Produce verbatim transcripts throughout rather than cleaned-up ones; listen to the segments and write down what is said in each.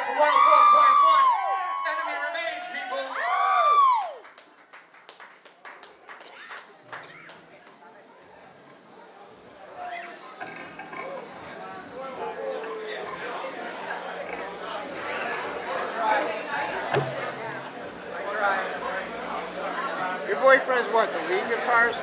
for one oh four point one. Enemy remains, people. Your boyfriend's what, the lead guitarist?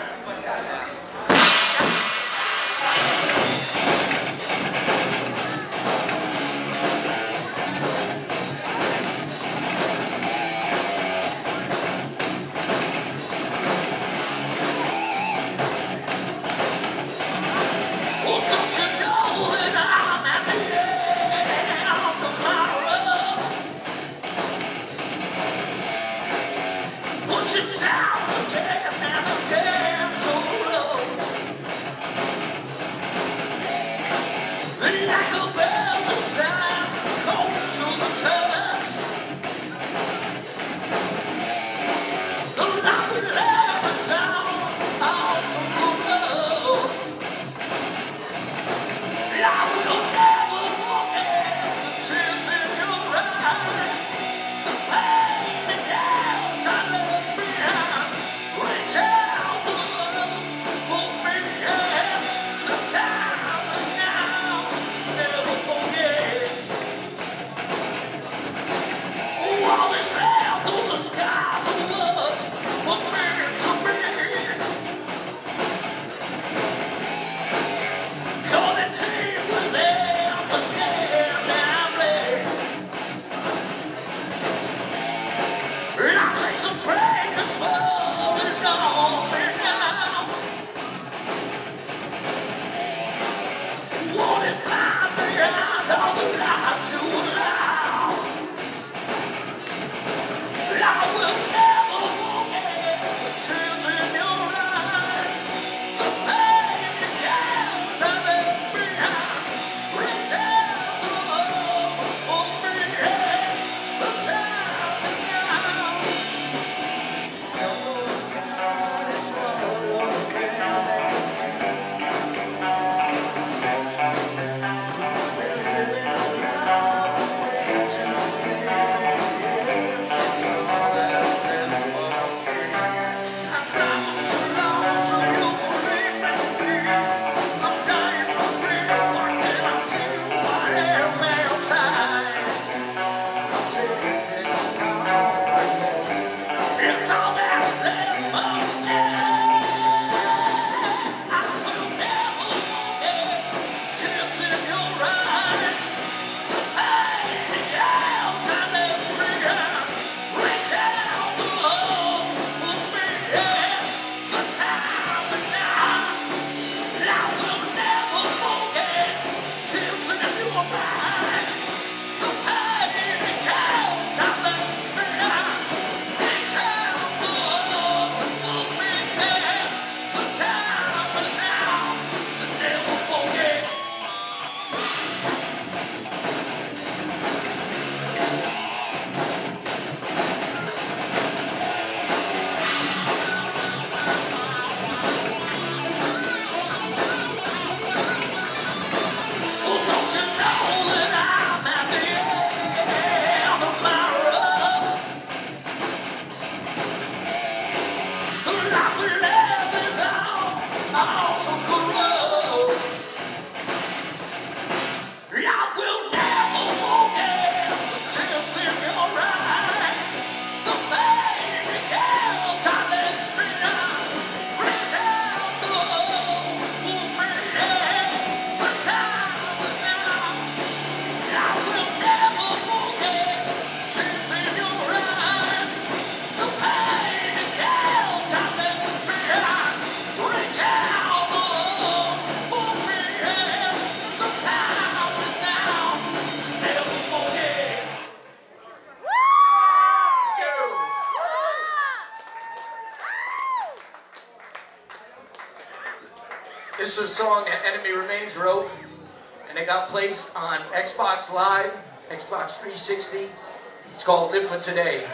This is a song that Enemy Remains wrote, and it got placed on Xbox Live, Xbox three sixty. It's called Live for Today.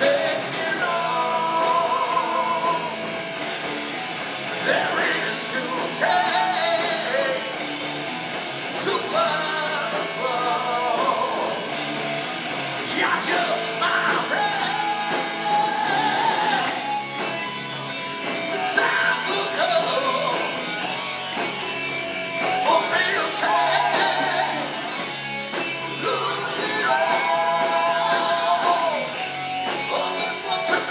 taking all there is to take to love. You're just my friend. The time will come for me to say, lose it all, only want to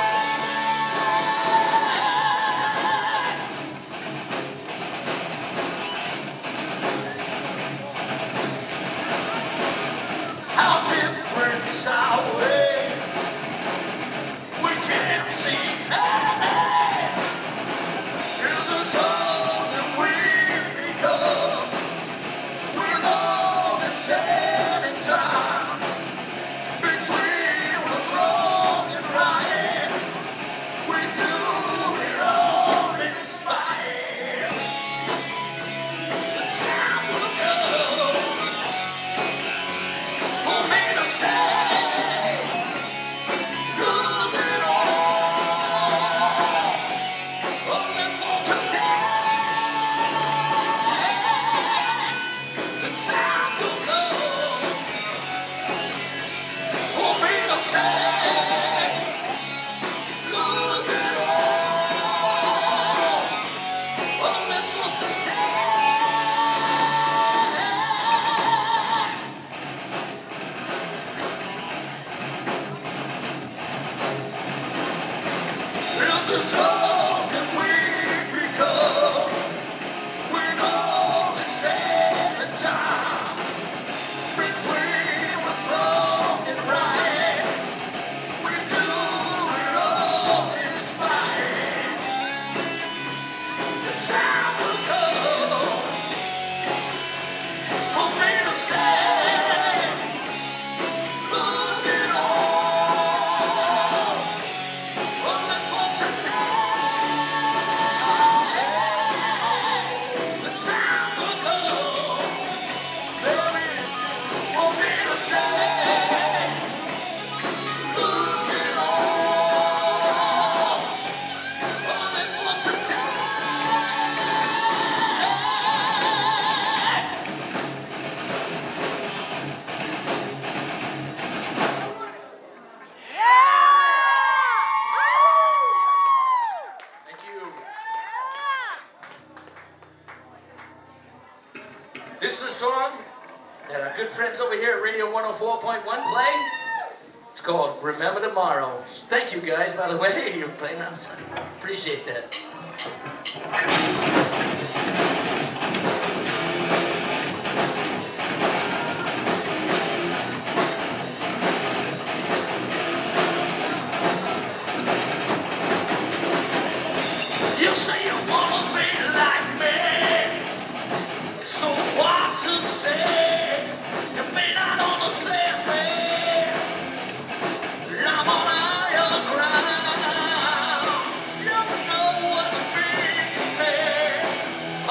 how different is our way. We can't see that. Here's the song that we become. We're only setting time between what's wrong and right. We do it all in spite. The time will come for me to say, lose it all, only for today. The time will come for me to say, lose it all, only for today. It's a song that we become. We're only saving time between what's wrong and right. We do it all in spite. The time will come for me to say, lose it all, only for today. The time will come, there is for me to say, lose it all, only for today. Thank you. This is a song that our good friends over here at Radio one oh four point one play. It's called Remember Tomorrow. Thank you guys, by the way. You're playing outside. Appreciate that. You say you wanna be like me. So what to say? You may not understand me. I'm on higher ground. You know what you mean to me.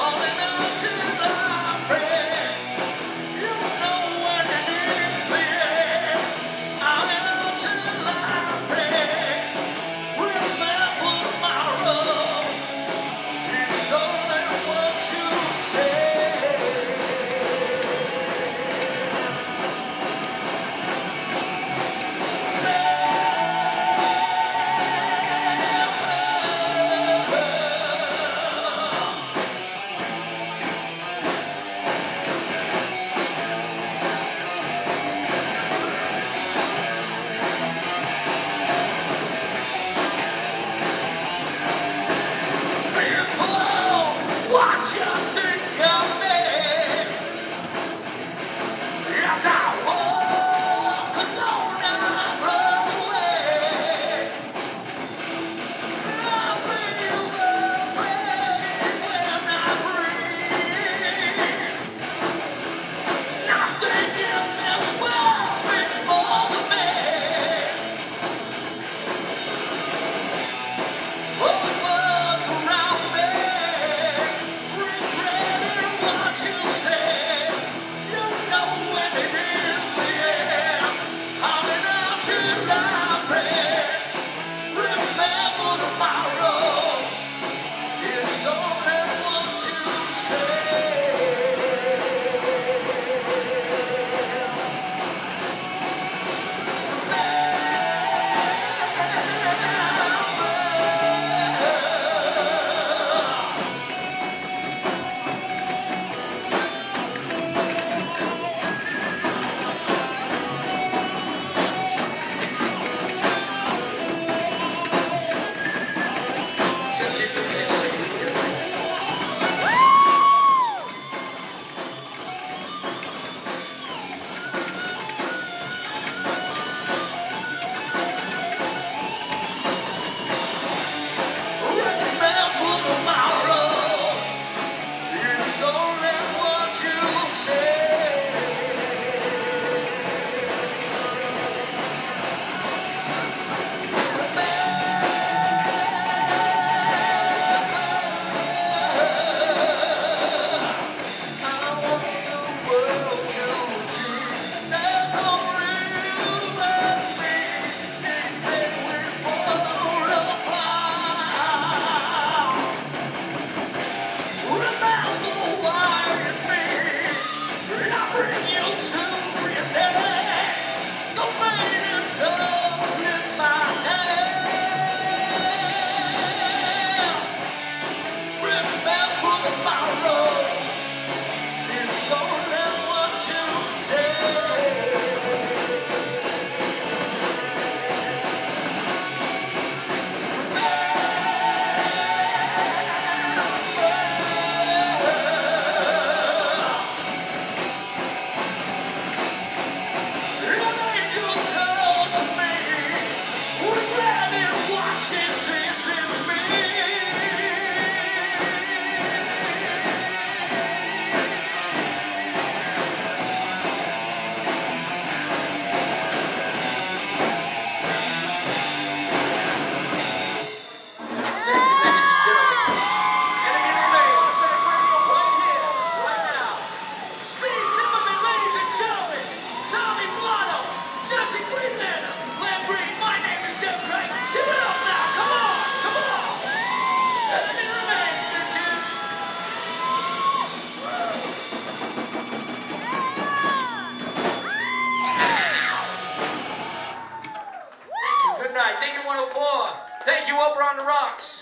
four. Thank you, Oprah on the Rocks.